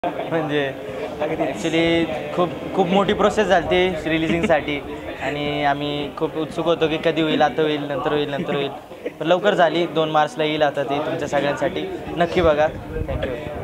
म्हणजे ॲक्च्युली खूप खूप मोठी प्रोसेस झाली ती रिलिजिंगसाठी आणि आम्ही खूप उत्सुक होतो की कधी होईल, आता होईल, नंतर होईल, नंतर होईल, पण लवकर झाली. 2 मार्चला येईल आता ती तुमच्या सगळ्यांसाठी. नक्की बघा. थँक्यू.